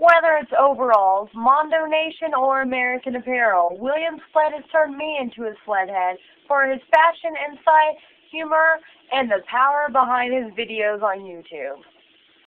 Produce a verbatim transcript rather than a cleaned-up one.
Whether it's overalls, Mondo Nation, or American Apparel, William Sled has turned me into a Sledhead for his fashion insight, humor, and the power behind his videos on YouTube.